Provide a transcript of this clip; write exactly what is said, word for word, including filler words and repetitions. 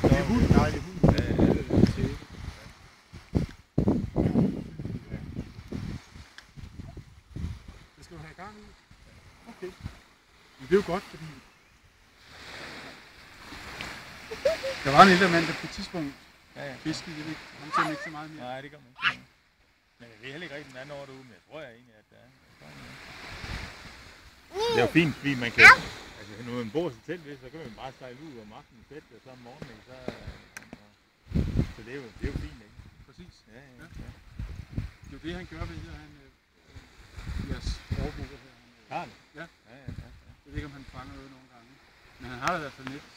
ikke noget. Det er hund, nej, det er hund. Ja, ja, det er det. Det skal du have gang i. Okay. Men det er jo godt, fordi der var en ældre mand, der på et tidspunkt Ja, ja. fiskede, jeg ved ikke, han ser ikke så meget mere. Nej, det gør man ikke. Men jeg ved heller ikke rigtig den anden år derude, men jeg tror jeg egentlig, at der er. Det er jo fint, fordi man kan, altså når man bor så tæt ved, så kan man bare sejle ud om aftenen fedt, og så om morgenen, så, så det er jo, det er jo fint, ikke? Præcis. Ja, ja, ja. Det er jo det, han gør ved her, han øh, jeres overbooker her. Har det? Ja. Ja, ja, ja. Jeg ved ikke, om han fanger noget nogle gange. Men han har da i hvert fald net.